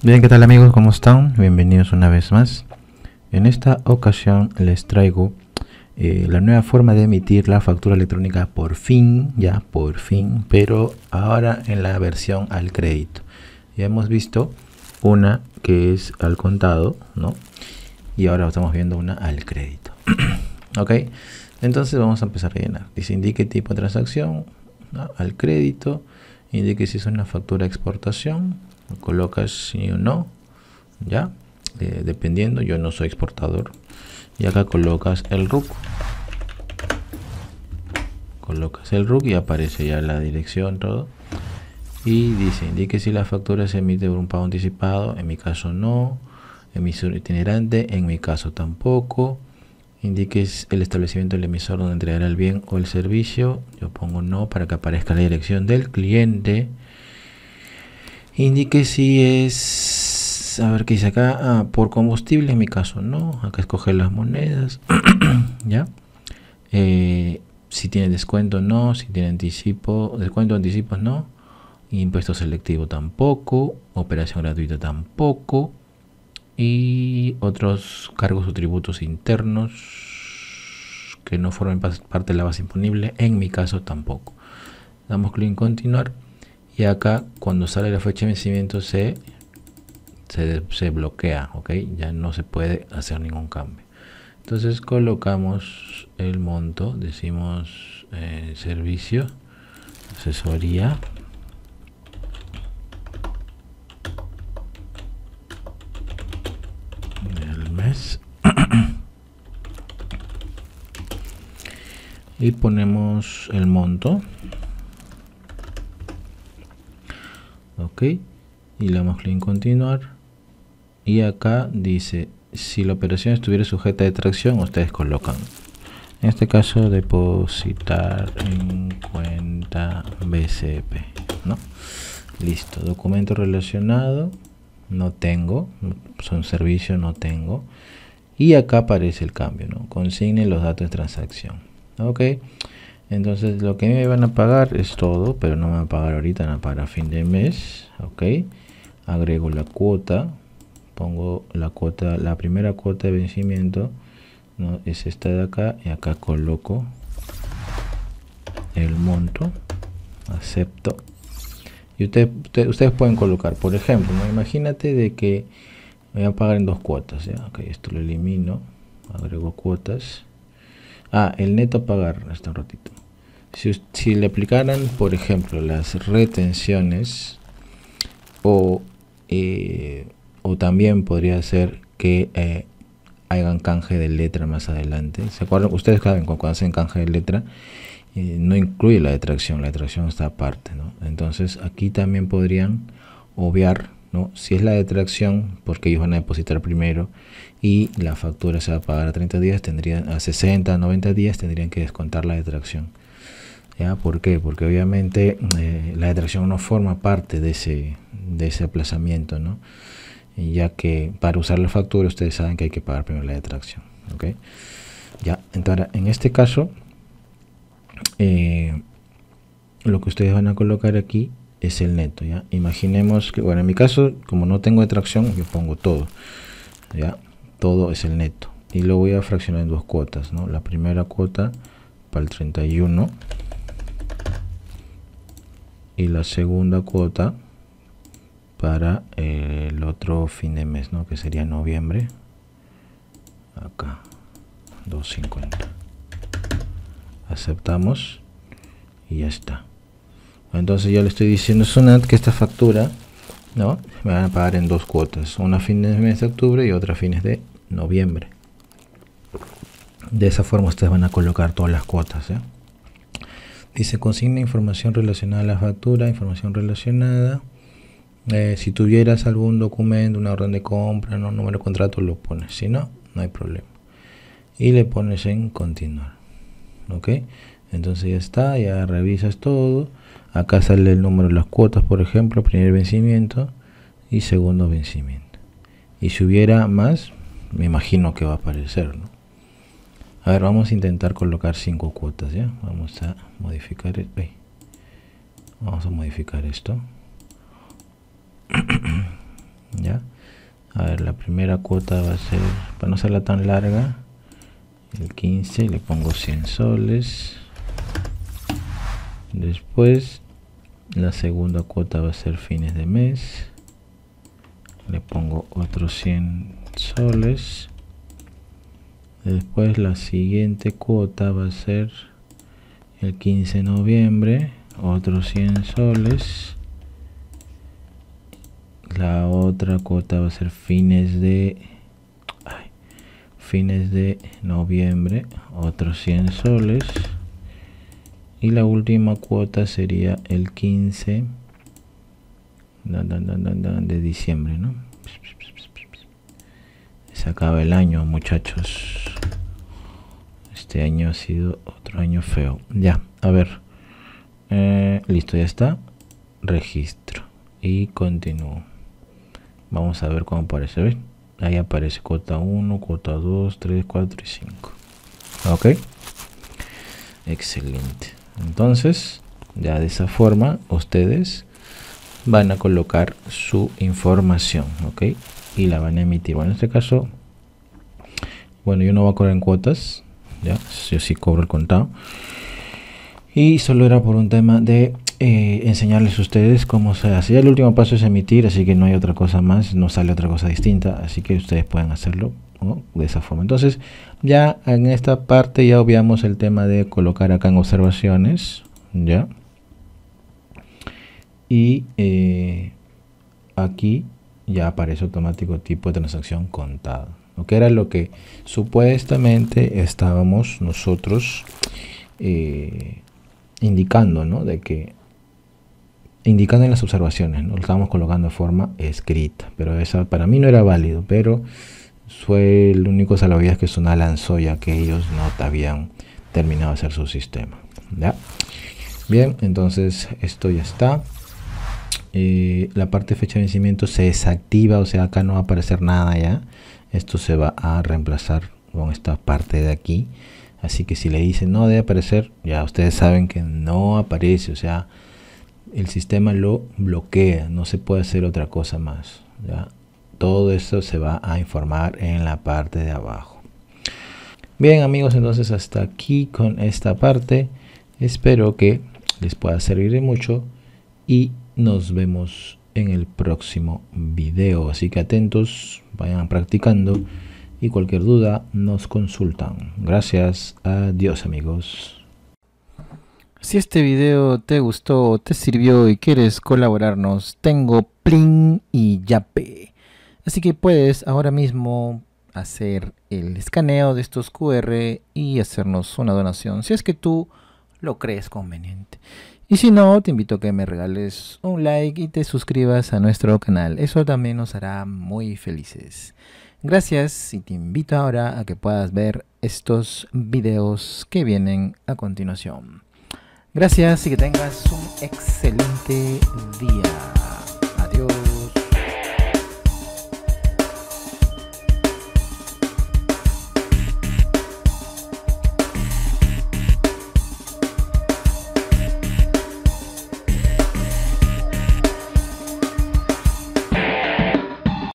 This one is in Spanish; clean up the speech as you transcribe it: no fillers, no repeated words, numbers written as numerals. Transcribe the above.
Bien, ¿qué tal amigos? ¿Cómo están? Bienvenidos una vez más. En esta ocasión les traigo la nueva forma de emitir la factura electrónica por fin, pero ahora en la versión al crédito. Ya hemos visto una que es al contado, ¿no? Y ahora estamos viendo una al crédito. Ok, entonces vamos a empezar a llenar. Dice indique tipo de transacción, ¿no? Al crédito, indique si es una factura de exportación, colocas sí o no, ya, dependiendo, yo no soy exportador, y acá colocas el RUC, y aparece ya la dirección, todo, y dice indique si la factura se emite por un pago anticipado, en mi caso no, emisor itinerante, en mi caso tampoco. Indique el establecimiento del emisor donde entregará el bien o el servicio, yo pongo no para que aparezca la dirección del cliente. Indique si es, a ver qué dice acá, por combustible, en mi caso no, acá escoger las monedas, ya. Si tiene descuento no, si tiene anticipo, descuento, anticipos no, impuesto selectivo tampoco, operación gratuita tampoco, y otros cargos o tributos internos que no formen parte de la base imponible, en mi caso tampoco. Damos clic en continuar y acá cuando sale la fecha de vencimiento se bloquea, ok, ya no se puede hacer ningún cambio. Entonces colocamos el monto, decimos servicio, asesoría, del mes y ponemos el monto, ok, y le damos clic en continuar y acá dice si la operación estuviera sujeta a detracción, ustedes colocan en este caso depositar en cuenta BCP, ¿no? Listo, documento relacionado no tengo, son servicio no tengo, y acá aparece el cambio, ¿no? Consigne los datos de transacción, ok. Entonces lo que me van a pagar es todo, pero no me van a pagar ahorita, no para fin de mes, ok. Agrego la cuota, pongo la cuota, la primera cuota de vencimiento, ¿no? Es esta de acá, y acá coloco el monto, acepto. Y ustedes pueden colocar, por ejemplo, ¿no? Imagínate de que me voy a pagar en dos cuotas, ¿ya? Ok, esto lo elimino, agrego cuotas. El neto a pagar, hasta un ratito. Si le aplicaran, por ejemplo, las retenciones o también podría ser que hagan canje de letra más adelante. ¿Se acuerdan? Ustedes saben cuando hacen canje de letra no incluye la detracción está aparte, ¿no? Entonces aquí también podrían obviar, ¿no? Si es la detracción, porque ellos van a depositar primero y la factura se va a pagar a 30 días, tendrían a 60, 90 días tendrían que descontar la detracción. ¿Ya? ¿Por qué? Porque obviamente la detracción no forma parte de ese aplazamiento, ¿no? Y ya que para usar la factura ustedes saben que hay que pagar primero la detracción, ¿ok? Ya, entonces en este caso lo que ustedes van a colocar aquí es el neto, ¿ya? Imaginemos que, bueno, en mi caso, como no tengo detracción, yo pongo todo, ¿ya? Todo es el neto. Y lo voy a fraccionar en dos cuotas, ¿no? La primera cuota para el 31 y la segunda cuota para el otro fin de mes, ¿no? Que sería noviembre. Acá, 250. Aceptamos y ya está. Entonces ya le estoy diciendo a Sunat que esta factura, ¿no? Me van a pagar en dos cuotas, una a fines de mes de octubre y otra a fines de noviembre. De esa forma ustedes van a colocar todas las cuotas, ¿eh? Dice consigna información relacionada a la factura, información relacionada. Si tuvieras algún documento, una orden de compra, no, número de contrato, lo pones, si no, no hay problema. Y le pones en continuar, ok. Entonces ya está, ya revisas todo. Acá sale el número de las cuotas, por ejemplo, primer vencimiento y segundo vencimiento. Y si hubiera más, me imagino que va a aparecer, ¿no? A ver, vamos a intentar colocar 5 cuotas, ¿ya? Vamos a modificar esto. ¿Ya? A ver, la primera cuota va a ser, para no hacerla tan larga, el 15, le pongo 100 soles. Después la segunda cuota va a ser fines de mes, le pongo otros 100 soles. Después la siguiente cuota va a ser el 15 de noviembre, otros 100 soles. La otra cuota va a ser fines de noviembre, otros 100 soles. Y la última cuota sería el 15 de diciembre, ¿no? Se acaba el año, muchachos. Este año ha sido otro año feo. Ya, a ver. Listo, ya está. Registro. Y continúo. Vamos a ver cómo aparece. ¿Ven? Ahí aparece cuota 1, cuota 2, 3, 4 y 5. Ok. Excelente. Entonces, ya de esa forma, ustedes van a colocar su información. Ok. Y la van a emitir. Bueno, en este caso, bueno, yo no voy a cobrar en cuotas. Ya, yo sí cobro el contado. Y solo era por un tema de enseñarles a ustedes cómo se hace. Ya el último paso es emitir, así que no hay otra cosa más, no sale otra cosa distinta, así que ustedes pueden hacerlo, ¿no?, de esa forma. Entonces, ya en esta parte ya obviamos el tema de colocar acá en observaciones, ya. Y aquí ya aparece automático tipo de transacción contado, lo que era lo que supuestamente estábamos nosotros indicando, ¿no? De que indicando en las observaciones, ¿no? Lo estábamos colocando de forma escrita, pero esa para mí no era válido, pero fue el único salvavidas que Zona lanzó, ya que ellos no habían terminado de hacer su sistema, ¿ya? Bien, entonces esto ya está. La parte de fecha de vencimiento se desactiva, o sea, acá no va a aparecer nada ya. Esto se va a reemplazar con esta parte de aquí. Así que si le dicen no debe aparecer, ya ustedes saben que no aparece, o sea, el sistema lo bloquea, no se puede hacer otra cosa más, ¿ya? Todo esto se va a informar en la parte de abajo. Bien, amigos, entonces hasta aquí con esta parte. Espero que les pueda servir de mucho y nos vemos en el próximo video. Así que atentos, vayan practicando y cualquier duda nos consultan. Gracias, adiós, amigos. Si este video te gustó, te sirvió y quieres colaborarnos, tengo Plin y Yape. Así que puedes ahora mismo hacer el escaneo de estos QR y hacernos una donación, si es que tú lo crees conveniente. Y si no, te invito a que me regales un like y te suscribas a nuestro canal. Eso también nos hará muy felices. Gracias y te invito ahora a que puedas ver estos videos que vienen a continuación. Gracias y que tengas un excelente día.